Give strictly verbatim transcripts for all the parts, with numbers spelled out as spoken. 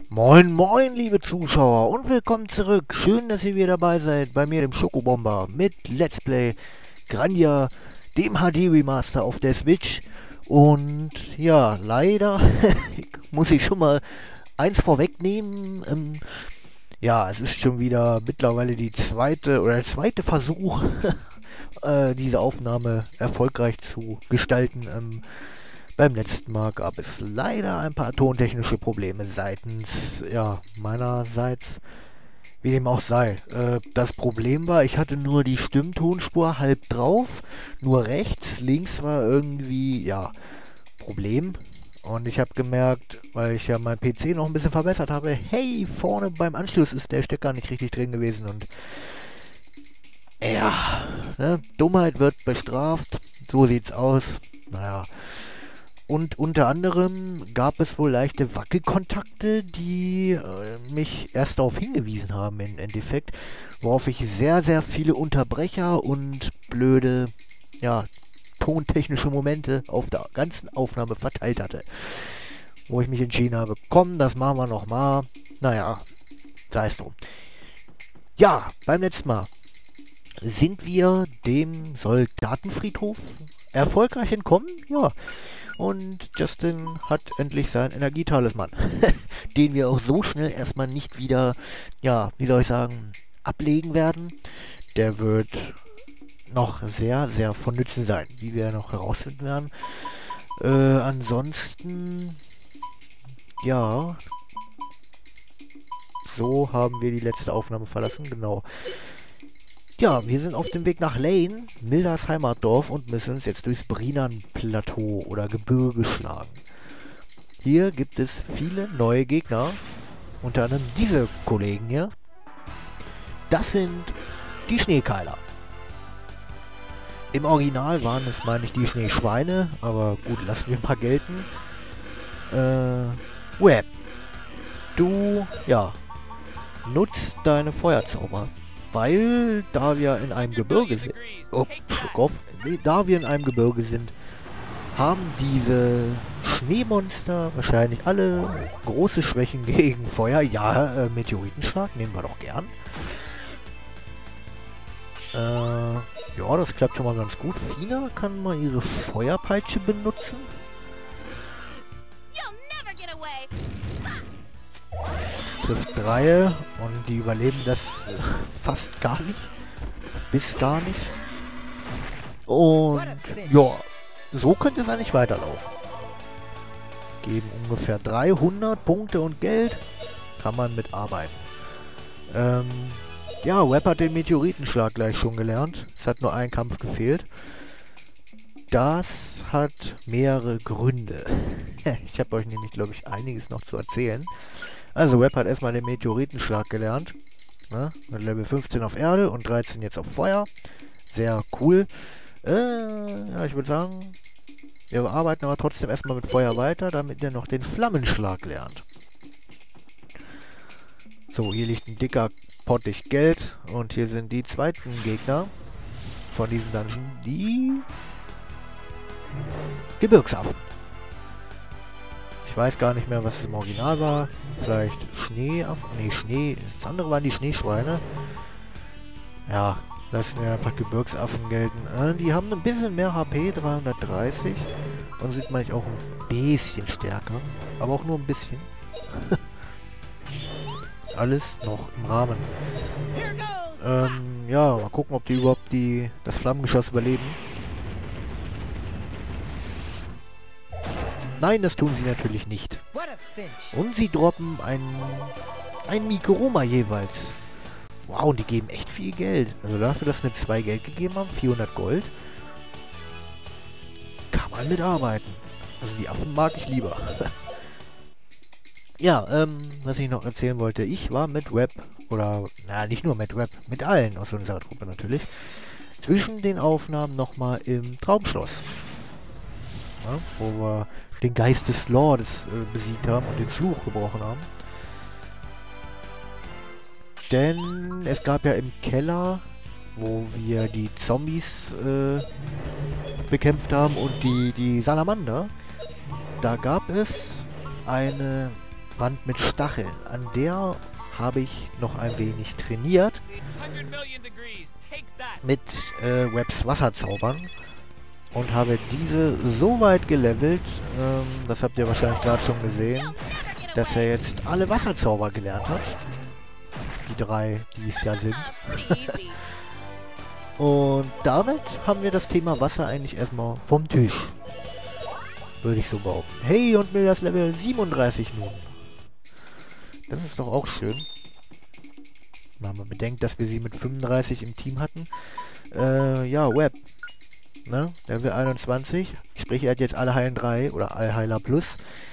Moin moin liebe Zuschauer und willkommen zurück. Schön, dass ihr wieder dabei seid bei mir dem Schokobomber mit Let's Play Grandia, dem H D Remaster auf der Switch. Und ja, leider muss ich schon mal eins vorwegnehmen. Ähm, ja, es ist schon wieder mittlerweile die zweite oder der zweite Versuch, äh, diese Aufnahme erfolgreich zu gestalten. Ähm, Beim letzten Mal gab es leider ein paar tontechnische Probleme seitens, ja, meinerseits, wie dem auch sei. Äh, das Problem war, ich hatte nur die Stimmtonspur halb drauf, nur rechts, links war irgendwie, ja, Problem. Und ich habe gemerkt, weil ich ja mein P C noch ein bisschen verbessert habe, hey, vorne beim Anschluss ist der Stecker nicht richtig drin gewesen und ja, ne, Dummheit wird bestraft, so sieht's aus, naja. Und unter anderem gab es wohl leichte Wackelkontakte, die äh, mich erst darauf hingewiesen haben im Endeffekt, worauf ich sehr, sehr viele Unterbrecher und blöde, ja, tontechnische Momente auf der ganzen Aufnahme verteilt hatte. Wo ich mich entschieden habe, komm, das machen wir nochmal. Naja, sei es drum. Ja, beim letzten Mal sind wir dem Soldatenfriedhof erfolgreich entkommen. Ja. Und Justin hat endlich seinen Energietalisman, den wir auch so schnell erstmal nicht wieder, ja, wie soll ich sagen, ablegen werden. Der wird noch sehr, sehr von Nützen sein, wie wir noch herausfinden werden. Äh, ansonsten, ja, so haben wir die letzte Aufnahme verlassen, genau. Ja, wir sind auf dem Weg nach Lane, Milders Heimatdorf, und müssen uns jetzt durchs Brinan-Plateau oder Gebirge schlagen. Hier gibt es viele neue Gegner, unter anderem diese Kollegen hier. Das sind die Schneekeiler. Im Original waren es, meine ich, die Schneeschweine, aber gut, lassen wir mal gelten. Äh, Web, du, ja, nutzt deine Feuerzauber. Weil, da wir in einem Gebirge sind, oh, auf, nee, da wir in einem Gebirge sind, haben diese Schneemonster wahrscheinlich alle große Schwächen gegen Feuer. Ja, äh, Meteoritenschlag nehmen wir doch gern. Äh, ja, das klappt schon mal ganz gut. Fina kann mal ihre Feuerpeitsche benutzen. Das trifft drei und die überleben das äh, fast gar nicht. Bis gar nicht. Und ja, so könnte es eigentlich weiterlaufen. Geben ungefähr dreihundert Punkte und Geld. Kann man mitarbeiten. Ähm, ja, Web hat den Meteoritenschlag gleich schon gelernt. Es hat nur ein Kampf gefehlt. Das hat mehrere Gründe. Ich habe euch nämlich, glaube ich, einiges noch zu erzählen. Also Web hat erstmal den Meteoritenschlag gelernt. Ne? Mit Level fünfzehn auf Erde und dreizehn jetzt auf Feuer. Sehr cool. Äh, ja, ich würde sagen, wir arbeiten aber trotzdem erstmal mit Feuer weiter, damit ihr noch den Flammenschlag lernt. So, hier liegt ein dicker Pottich Geld. Und hier sind die zweiten Gegner von diesem Dungeon. Die Gebirgsaffen. Ich weiß gar nicht mehr, was es im Original war. Vielleicht Schneeaffen. Ne, Schnee. Das andere waren die Schneeschweine. Ja, lassen wir einfach Gebirgsaffen gelten. Äh, die haben ein bisschen mehr H P, dreihundertdreißig. Und sind manchmal auch ein bisschen stärker. Aber auch nur ein bisschen. Alles noch im Rahmen. Ähm, ja, mal gucken, ob die überhaupt die, das Flammengeschoss überleben. Nein, das tun sie natürlich nicht. Und sie droppen ein, ein Mikroma jeweils. Wow, und die geben echt viel Geld. Also dafür, dass wir zwei Geld gegeben haben, vierhundert Gold, kann man mitarbeiten. Also die Affen mag ich lieber. Ja, ähm, was ich noch erzählen wollte. Ich war mit Web, oder, na, nicht nur mit Web, mit allen aus unserer Truppe natürlich, zwischen den Aufnahmen nochmal im Traumschloss. Ja, wo wir den Geist des Lordes äh, besiegt haben und den Fluch gebrochen haben. Denn es gab ja im Keller, wo wir die Zombies äh, bekämpft haben und die, die Salamander, da gab es eine Wand mit Stacheln. An der habe ich noch ein wenig trainiert. Mit äh, Webs Wasserzaubern. Und habe diese so weit gelevelt, ähm, das habt ihr wahrscheinlich gerade schon gesehen, dass er jetzt alle Wasserzauber gelernt hat. Die drei, die es ja sind. Und damit haben wir das Thema Wasser eigentlich erstmal vom Tisch. Würde ich so behaupten. Hey, und mir das Level siebenunddreißig nun. Das ist doch auch schön. Wenn man bedenkt, dass wir sie mit fünfunddreißig im Team hatten. Äh, ja, Web. Ne? Level einundzwanzig. Sprich, er hat jetzt alle Heilen drei oder Allheiler Plus.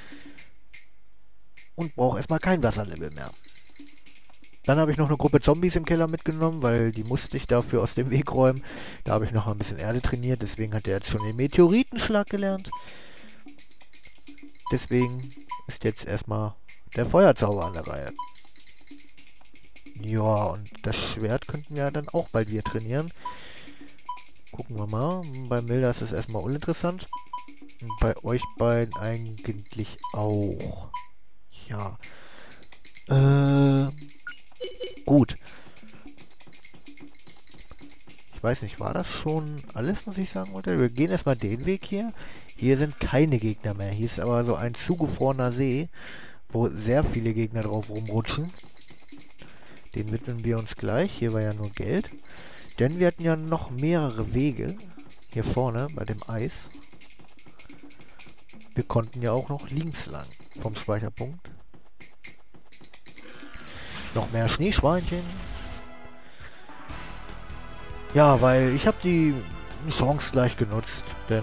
Und braucht erstmal kein Wasserlevel mehr. Dann habe ich noch eine Gruppe Zombies im Keller mitgenommen, weil die musste ich dafür aus dem Weg räumen. Da habe ich noch ein bisschen Erde trainiert, deswegen hat er jetzt schon den Meteoritenschlag gelernt. Deswegen ist jetzt erstmal der Feuerzauber an der Reihe. Ja, und das Schwert könnten wir dann auch bald wieder trainieren. Gucken wir mal. Bei Milda ist es erstmal uninteressant. Und bei euch beiden eigentlich auch. Ja. Äh... Gut. Ich weiß nicht, war das schon alles, was ich sagen wollte? Wir gehen erstmal den Weg hier. Hier sind keine Gegner mehr. Hier ist aber so ein zugefrorener See, wo sehr viele Gegner drauf rumrutschen. Den widmen wir uns gleich. Hier war ja nur Geld. Denn wir hatten ja noch mehrere Wege. Hier vorne bei dem Eis. Wir konnten ja auch noch links lang vom Speicherpunkt. Noch mehr Schneeschweinchen. Ja, weil ich habe die Chance gleich genutzt, denn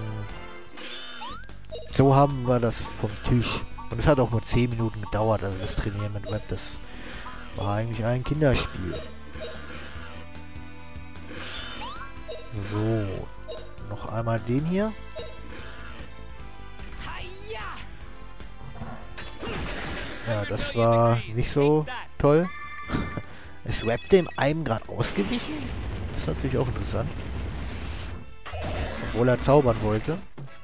so haben wir das vom Tisch. Und es hat auch nur zehn Minuten gedauert, also das Trainieren mit Web, das war eigentlich ein Kinderspiel. So, noch einmal den hier. Ja, das war nicht so toll. Ist Web dem einem gerade ausgewichen? Das ist natürlich auch interessant. Obwohl er zaubern wollte.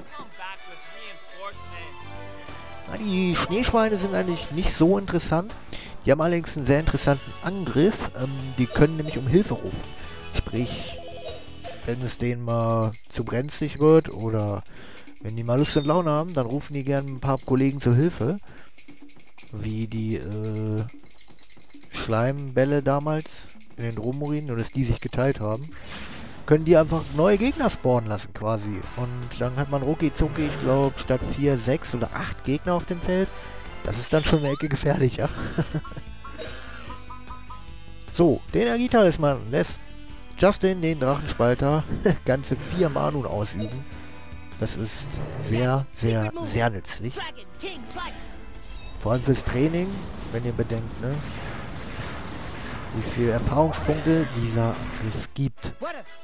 Na, die Schneeschweine sind eigentlich nicht so interessant. Die haben allerdings einen sehr interessanten Angriff. Ähm, die können nämlich um Hilfe rufen. Sprich, wenn es denen mal zu brenzlig wird oder wenn die mal Lust und Laune haben, dann rufen die gerne ein paar Kollegen zur Hilfe. Wie die äh, Schleimbälle damals in den Dromorin, nur dass die sich geteilt haben, können die einfach neue Gegner spawnen lassen quasi. Und dann hat man rucki zucki, ich glaube, statt vier, sechs oder acht Gegner auf dem Feld. Das ist dann schon eine Ecke gefährlicher. So, den Energietalisman lässt Justin den Drachenspalter ganze vier Mal nun ausüben. Das ist sehr, sehr, sehr nützlich. Vor allem fürs Training, wenn ihr bedenkt, ne? Wie viele Erfahrungspunkte dieser Angriff gibt.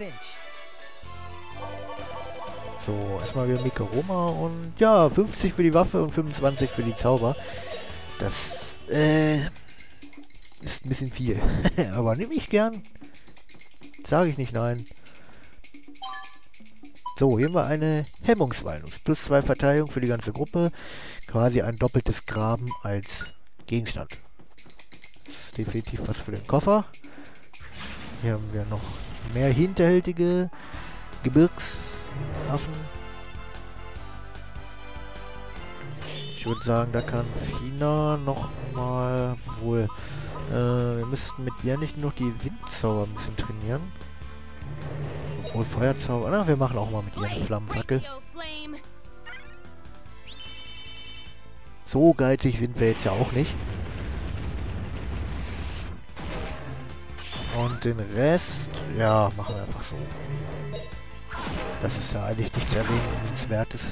So, erstmal wieder Mikoroma und ja, fünfzig für die Waffe und fünfundzwanzig für die Zauber. Das, äh, ist ein bisschen viel. Aber nehme ich gern. Sage ich nicht nein. So, hier haben wir eine Hemmungswalnuss. Plus zwei Verteidigung für die ganze Gruppe. Quasi ein doppeltes Graben als Gegenstand. Das ist definitiv was für den Koffer. Hier haben wir noch mehr hinterhältige Gebirgsaffen. Ich würde sagen, da kann Fina noch mal wohl. Äh, wir müssten mit ihr nicht nur noch die Windzauber ein bisschen trainieren. Obwohl Feuerzauber. Na, wir machen auch mal mit ihr eine Flammenfackel. So geizig sind wir jetzt ja auch nicht. Und den Rest, ja, machen wir einfach so. Das ist ja eigentlich nichts Erwähnenswertes.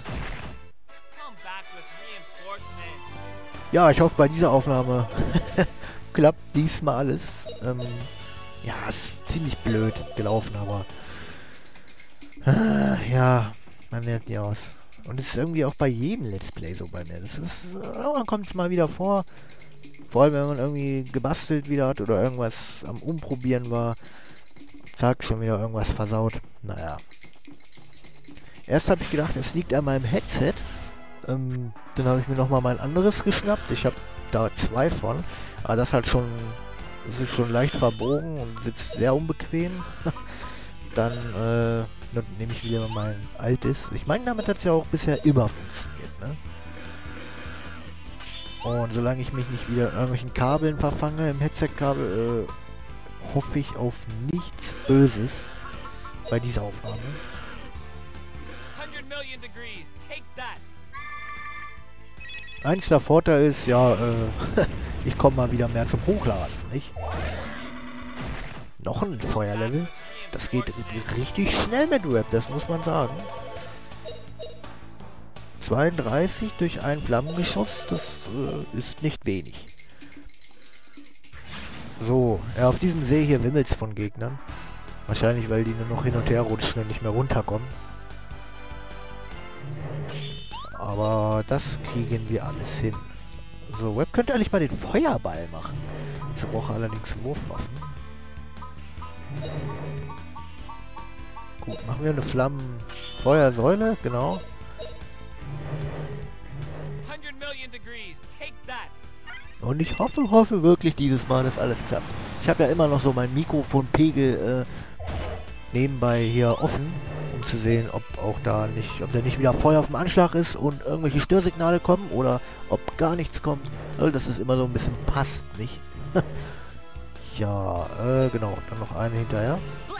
Ja, ich hoffe, bei dieser Aufnahme klappt diesmal alles. Ähm, ja, ist ziemlich blöd gelaufen, aber äh, ja, man lernt nie aus. Und es ist irgendwie auch bei jedem Let's Play so bei mir. Das ist, irgendwann kommt es mal wieder vor. Vor allem, wenn man irgendwie gebastelt wieder hat oder irgendwas am Umprobieren war. Zack, schon wieder irgendwas versaut. Naja. Erst habe ich gedacht, es liegt an meinem Headset. Ähm, dann habe ich mir nochmal mein anderes geschnappt. Ich habe da zwei von. Aber das halt schon, das ist schon leicht verbogen und sitzt sehr unbequem. Dann äh, dann nehme ich wieder mein altes. Ich meine, damit hat es ja auch bisher immer funktioniert, ne? Und solange ich mich nicht wieder in irgendwelchen Kabeln verfange, im Headset-Kabel, äh, hoffe ich auf nichts Böses bei dieser Aufnahme. Eins der Vorteile ist, ja, äh, ich komme mal wieder mehr zum Hochladen, nicht? Noch ein Feuerlevel. Das geht richtig schnell mit Web, das muss man sagen. zweiunddreißig durch ein Flammengeschoss, das äh, ist nicht wenig. So, ja, auf diesem See hier wimmelt's von Gegnern. Wahrscheinlich, weil die nur noch hin und her rutschen und nicht mehr runterkommen. Aber das kriegen wir alles hin. So, Web könnte eigentlich mal den Feuerball machen. Jetzt braucht er allerdings Wurfwaffen. Gut, machen wir eine Flammenfeuersäule, genau. Und ich hoffe, hoffe wirklich dieses Mal, dass alles klappt. Ich habe ja immer noch so mein Mikrofonpegel äh, nebenbei hier offen, um zu sehen, ob auch da nicht, ob da nicht wieder Feuer auf dem Anschlag ist und irgendwelche Störsignale kommen oder ob gar nichts kommt. Also, dass es immer so ein bisschen passt, nicht? Ja, äh, genau. Dann noch eine hinterher.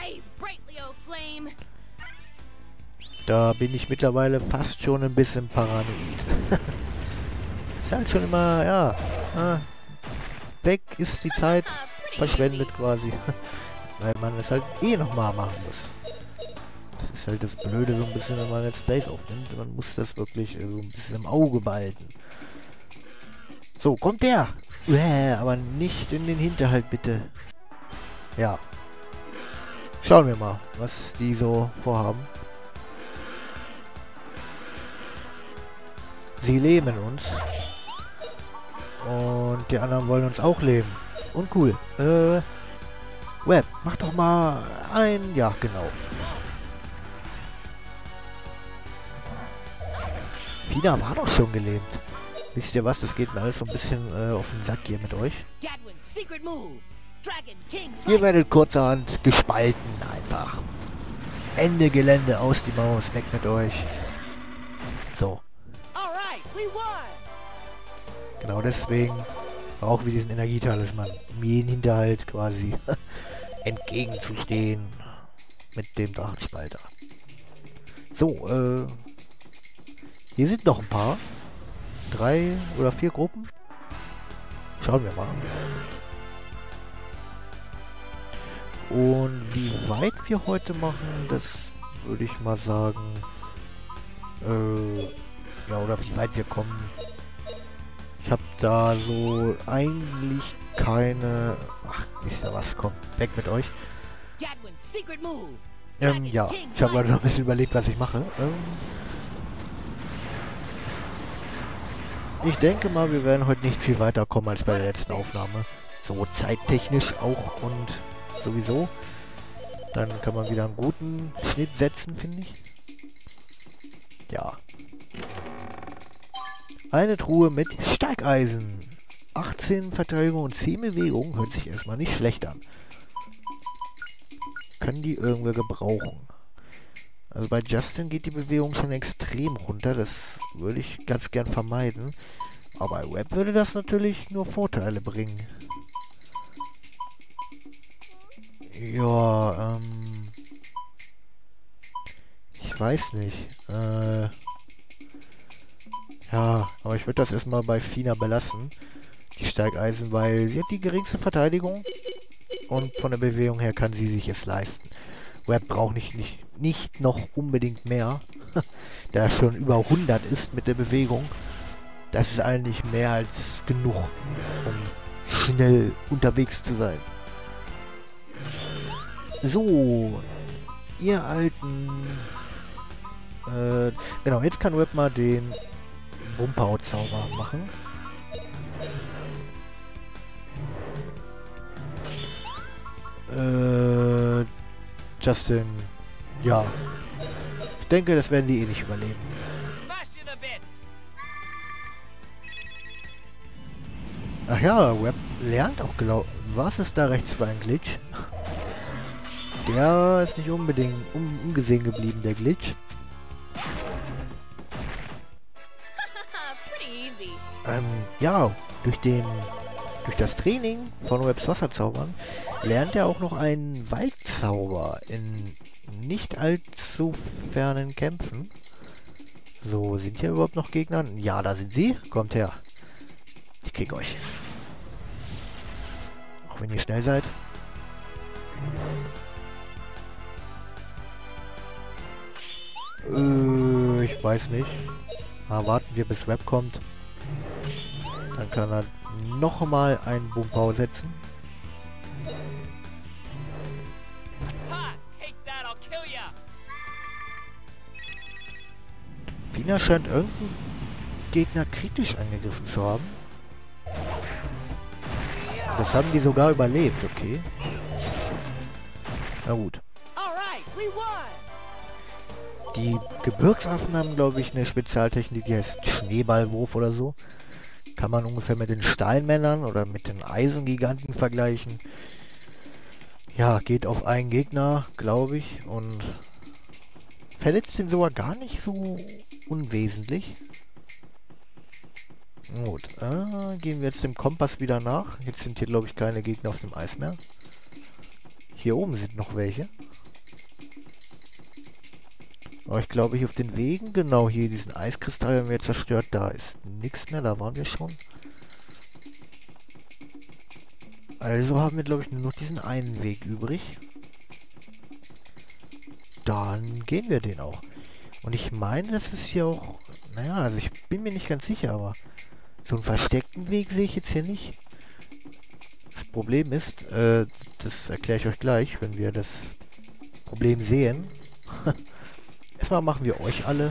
Da bin ich mittlerweile fast schon ein bisschen paranoid. Ist halt schon immer, ja, äh, weg ist die Zeit verschwendet quasi. Weil man es halt eh nochmal machen muss. Das ist halt das Blöde so ein bisschen, wenn man Let's Plays aufnimmt. Man muss das wirklich äh, so ein bisschen im Auge behalten. So, kommt der! Äh, aber nicht in den Hinterhalt, bitte. Ja. Schauen wir mal, was die so vorhaben. Sie lähmen uns. Und die anderen wollen uns auch leben. Und cool. Äh, Web, mach doch mal ein... Ja, genau. Fina war doch schon gelähmt. Wisst ihr was? Das geht mir alles so ein bisschen äh, auf den Sack hier mit euch. Ihr werdet kurzerhand gespalten einfach. Ende Gelände, aus die Maus, weg mit euch. So. Genau deswegen brauchen wir diesen Energietalisman, um jeden Hinterhalt quasi entgegenzustehen mit dem Drachenspalter. So, äh, hier sind noch ein paar. Drei oder vier Gruppen. Schauen wir mal. Und wie weit wir heute machen, das würde ich mal sagen, äh, ja, oder wie weit wir kommen. Ich habe da so eigentlich keine... Ach, wisst ihr was? Kommt, weg mit euch. Ähm, ja, ich habe gerade noch ein bisschen überlegt, was ich mache. Ähm, ich denke mal, wir werden heute nicht viel weiter kommen als bei der letzten Aufnahme. So zeittechnisch auch und sowieso. Dann kann man wieder einen guten Schnitt setzen, finde ich. Ja. Eine Truhe mit Steigeisen. achtzehn Verteidigung und zehn Bewegung. Hört sich erstmal nicht schlecht an. Können die irgendwer gebrauchen? Also bei Justin geht die Bewegung schon extrem runter. Das würde ich ganz gern vermeiden. Aber bei Web würde das natürlich nur Vorteile bringen. Ja, ähm... ich weiß nicht. Äh... Ja, aber ich würde das erstmal bei Fina belassen. Die Steigeisen, weil sie hat die geringste Verteidigung. Und von der Bewegung her kann sie sich es leisten. Web braucht nicht, nicht, nicht noch unbedingt mehr. Da er schon über hundert ist mit der Bewegung. Das ist eigentlich mehr als genug, um schnell unterwegs zu sein. So, ihr alten... Äh, genau, jetzt kann Web mal den Bumpau-Zauber machen. Äh, Justin, ja. Ich denke, das werden die eh nicht überleben. Ach ja, Web lernt auch genau. Was ist da rechts für ein Glitch? Der ist nicht unbedingt un ungesehen geblieben, der Glitch. Ähm, ja, durch den durch das Training von Webs Wasserzaubern lernt er auch noch einen Waldzauber in nicht allzu fernen Kämpfen. So, sind hier überhaupt noch Gegner? Ja, da sind sie. Kommt her. Ich krieg euch. Auch wenn ihr schnell seid. Äh, ich weiß nicht. Mal warten wir, bis Web kommt. Dann kann er nochmal einen Bumpau setzen. Wiener scheint irgendein Gegner kritisch angegriffen zu haben. Das haben die sogar überlebt, okay. Na gut. Die Gebirgsaffen haben, glaube ich, eine Spezialtechnik, die heißt Schneeballwurf oder so. Kann man ungefähr mit den Steinmännern oder mit den Eisengiganten vergleichen. Ja, geht auf einen Gegner, glaube ich, und verletzt ihn sogar gar nicht so unwesentlich. Gut, äh, gehen wir jetzt dem Kompass wieder nach. Jetzt sind hier, glaube ich, keine Gegner auf dem Eis mehr. Hier oben sind noch welche. Aber ich glaube, hier auf den Wegen, genau hier, diesen Eiskristall haben wir zerstört. Da ist nichts mehr, da waren wir schon. Also haben wir, glaube ich, nur noch diesen einen Weg übrig. Dann gehen wir den auch. Und ich meine, das ist hier auch... Naja, also ich bin mir nicht ganz sicher, aber... So einen versteckten Weg sehe ich jetzt hier nicht. Das Problem ist, äh, das erkläre ich euch gleich, wenn wir das Problem sehen. Erstmal machen wir euch alle.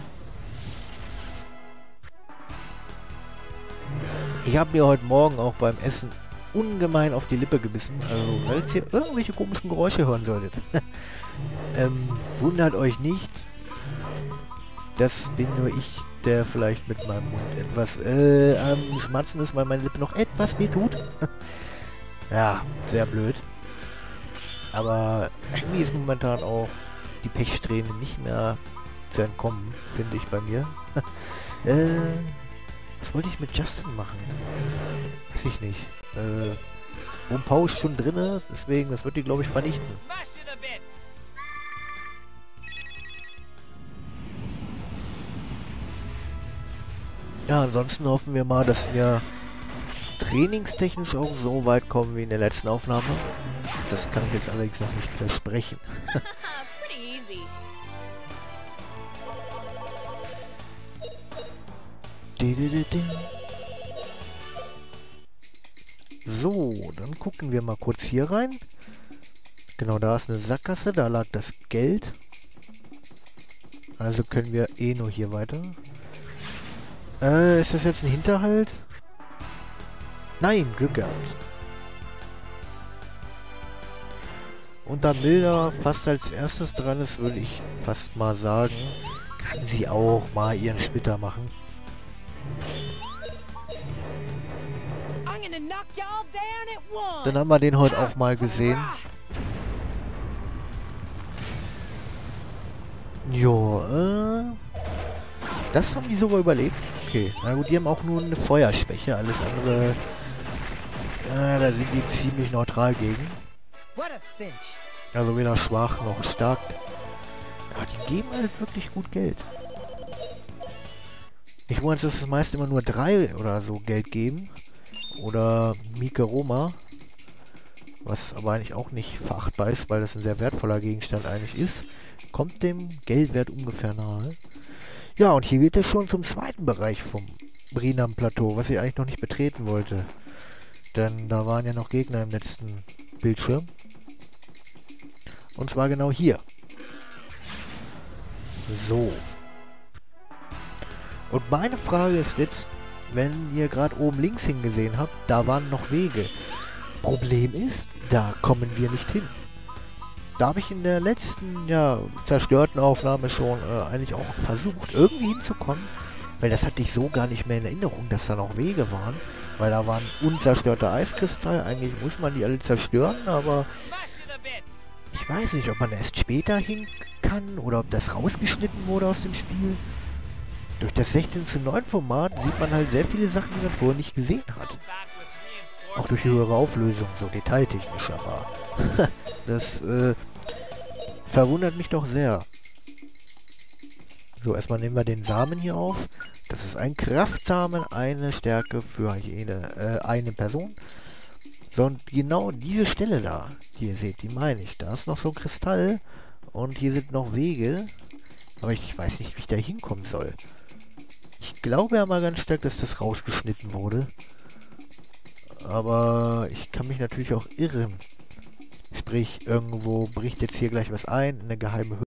Ich habe mir heute Morgen auch beim Essen ungemein auf die Lippe gebissen, also weil ihr hier irgendwelche komischen Geräusche hören solltet. ähm, wundert euch nicht. Das bin nur ich, der vielleicht mit meinem Mund etwas äh, am Schmatzen ist, weil meine Lippe noch etwas weh tut. Ja, sehr blöd. Aber irgendwie ist momentan auch die Pechsträhne nicht mehr zu entkommen, finde ich bei mir. äh, was wollte ich mit Justin machen? Weiß ich nicht. Äh, Bumpau ist schon drinne, deswegen, das wird die, glaube ich, vernichten. Ja, ansonsten hoffen wir mal, dass wir trainingstechnisch auch so weit kommen wie in der letzten Aufnahme. Das kann ich jetzt allerdings noch nicht versprechen. So, dann gucken wir mal kurz hier rein. Genau, da ist eine Sackgasse, da lag das Geld. Also können wir eh nur hier weiter. Äh, ist das jetzt ein Hinterhalt? Nein, Glück gehabt. Und da Milda fast als erstes dran ist, würde ich fast mal sagen, kann sie auch mal ihren Splitter machen. Dann haben wir den heute auch mal gesehen. Jo, äh... Das haben die sogar überlebt. Okay, na gut, die haben auch nur eine Feuerschwäche. Alles andere... Äh, da sind die ziemlich neutral gegen. Also weder schwach noch stark. Ja, die geben halt wirklich gut Geld. Ich weiß, dass es meist immer nur drei oder so Geld geben. Oder Mike Roma. Was aber eigentlich auch nicht verachtbar ist, weil das ein sehr wertvoller Gegenstand eigentlich ist. Kommt dem Geldwert ungefähr nahe. Ja, und hier geht es schon zum zweiten Bereich vom Brinam-Plateau, was ich eigentlich noch nicht betreten wollte. Denn da waren ja noch Gegner im letzten Bildschirm. Und zwar genau hier. So. Und meine Frage ist jetzt, wenn ihr gerade oben links hingesehen habt, da waren noch Wege. Problem ist, da kommen wir nicht hin. Da habe ich in der letzten, ja, zerstörten Aufnahme schon äh, eigentlich auch versucht, irgendwie hinzukommen. Weil das hatte ich so gar nicht mehr in Erinnerung, dass da noch Wege waren. Weil da waren unzerstörte Eiskristalle. Eigentlich muss man die alle zerstören, aber ich weiß nicht, ob man erst später hin kann oder ob das rausgeschnitten wurde aus dem Spiel. Durch das sechzehn zu neun Format sieht man halt sehr viele Sachen, die man vorher nicht gesehen hat. Auch durch die höhere Auflösung, so detailtechnisch, aber das äh, verwundert mich doch sehr. So, erstmal nehmen wir den Samen hier auf. Das ist ein Kraftsamen, eine Stärke für jede, äh, eine Person. So, und genau diese Stelle da, die ihr seht, die meine ich. Da ist noch so ein Kristall und hier sind noch Wege. Aber ich weiß nicht, wie ich da hinkommen soll. Ich glaube ja mal ganz stark, dass das rausgeschnitten wurde. Aber ich kann mich natürlich auch irren. Sprich, irgendwo bricht jetzt hier gleich was ein, eine geheime Höhle.